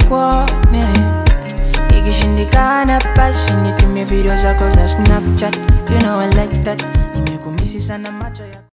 nikuone. Ikishindikana basi nitumie video zako za Snapchat. You know I like that. Nimekumisi sana macho ya